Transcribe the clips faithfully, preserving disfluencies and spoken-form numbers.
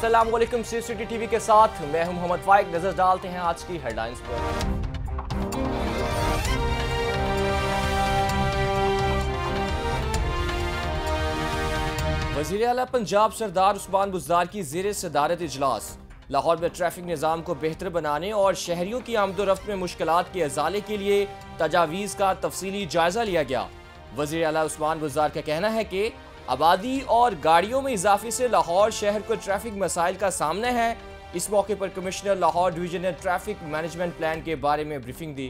अस्सलाम वालेकुम। City TV के साथ मैं हूं मोहम्मद फाइक। नजर डालते हैं आज की हेडलाइंस पर। वज़ीर आला पंजाब सरदार उस्मान बुज़दार की ज़ेर सदारत इजलास। लाहौर में ट्रैफिक निज़ाम को बेहतर बनाने और शहरियों की आमदोरफ्त में मुश्किलात के अजाले के लिए तजावीज़ का तफसीली जायजा लिया गया। वज़ीर आला उस्मान बुज़दार का कहना है कि आबादी और गाड़ियों में इजाफे से लाहौर शहर को ट्रैफिक मसाइल का सामना है। इस मौके पर कमिश्नर लाहौर डिवीजन ने ट्रैफिक मैनेजमेंट प्लान के बारे में ब्रीफिंग दी।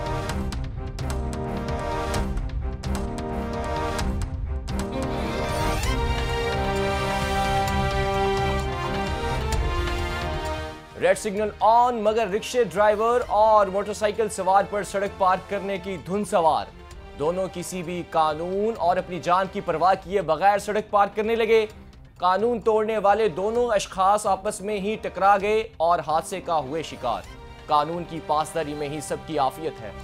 रेड सिग्नल ऑन मगर रिक्शे ड्राइवर और मोटरसाइकिल सवार पर सड़क पार करने की धुन सवार। दोनों किसी भी कानून और अपनी जान की परवाह किए बगैर सड़क पार करने लगे। कानून तोड़ने वाले दोनों अशखास आपस में ही टकरा गए और हादसे का हुए शिकार। कानून की पासदारी में ही सबकी आफियत है।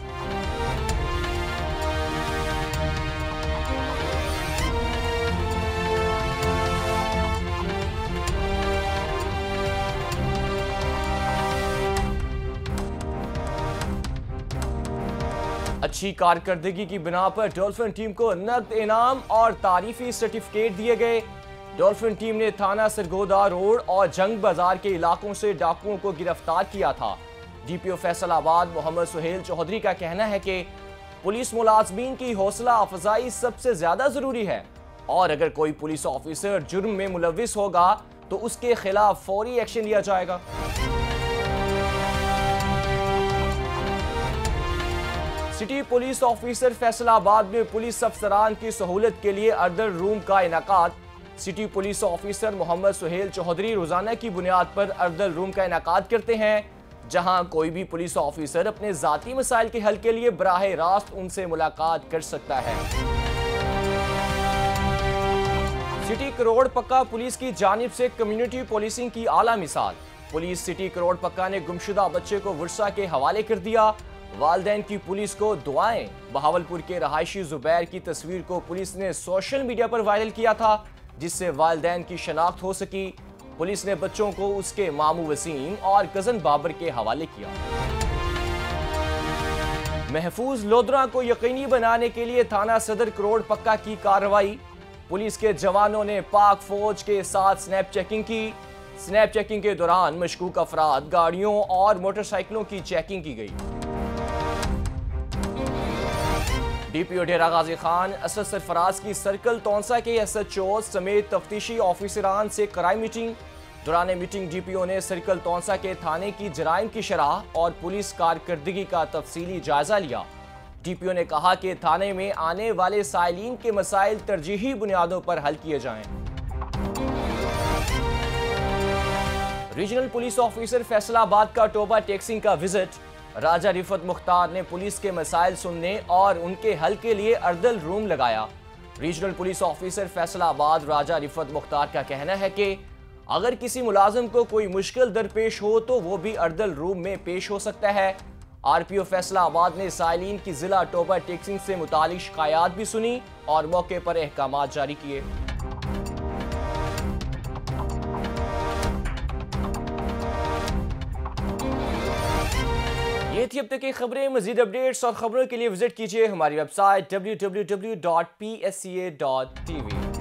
अच्छी कारकर्दगी की बिना पर डॉल्फिन टीम को नकद इनाम और तारीफी सर्टिफिकेट दिए गए। डॉल्फिन टीम ने थाना सरगोदा रोड और जंग बाजार के इलाकों से डाकुओं को गिरफ्तार किया था। डीपीओ फैसलाबाद मोहम्मद सुहेल चौधरी का कहना है कि पुलिस मुलाजमीन की हौसला अफजाई सबसे ज्यादा जरूरी है और अगर कोई पुलिस ऑफिसर जुर्म में मुलविस होगा तो उसके खिलाफ फौरी एक्शन लिया जाएगा। सिटी पुलिस ऑफिसर फैसलाबाद में पुलिस अफसरान की सहूलत के लिए अर्दर रूम का इनाकाद। City police officer Mohammad Suhail Chaudhry रोजाना की बुनियाद पर अर्दर रूम का इनाकाद करते हैं, जहां कोई भी पुलिस ऑफिसर अपने जाती मसाइल के हल के लिए बराह रास्त उनसे मुलाकात कर सकता है। सिटी करोड़ पक्का पुलिस की जानिब से कम्युनिटी पुलिसिंग की आला मिसाल। पुलिस सिटी करोड़ पक्का ने गुमशुदा बच्चे को वर्षा के हवाले कर दिया। वालदैन की पुलिस को दुआएं। बहावलपुर के रहायशी जुबैर की तस्वीर को पुलिस ने सोशल मीडिया पर वायरल किया था, जिससे वालदैन की शनाख्त हो सकी। पुलिस ने बच्चों को उसके मामू वसीम और कजन बाबर के हवाले किया। महफूज लोधरा को यकीनी बनाने के लिए थाना सदर करोड़ पक्का की कार्रवाई। पुलिस के जवानों ने पाक फौज के साथ स्नैप चेकिंग की। स्नैप चेकिंग के दौरान मशकूक अफराद, गाड़ियों और मोटरसाइकिलों की चेकिंग की गई। डीपीओ डेरा गाजी खान असद सरफराज की सर्कल तौंसा के एसएचओ समेत तफ्तीशी ऑफिसरान से कराई मीटिंग। दौरान मीटिंग डीपीओ ने सर्कल तौंसा के थाने की जराइम की शरह और पुलिस कारकर्दगी का तफसीली जायजा लिया। डीपीओ ने कहा कि थाने में आने वाले साइलिन के मसाइल तरजीही बुनियादों पर हल किए जाएं। रीजनल पुलिस ऑफिसर फैसलाबाद का टोबा टैक्सिंग का विजिट। राजा रिफत मुख्तार ने पुलिस के मसाइल सुनने और उनके हल के लिए अर्दल रूम लगाया। Regional police officer Faisalabad Raja Rifat Mukhtar का कहना है कि अगर किसी मुलाजिम को कोई मुश्किल दरपेश हो तो वो भी अर्दल रूम में पेश हो सकता है। आरपीओ फैसलाबाद ने साइलिन की जिला टोबा टैक्सिंग से मुतालिक शिकायत भी सुनी और मौके पर अहकामात जारी किए। ये थी अब तक की खबरें। मजीद अपडेट्स और खबरों के लिए विजिट कीजिए हमारी website W W W dot P S C A dot T we.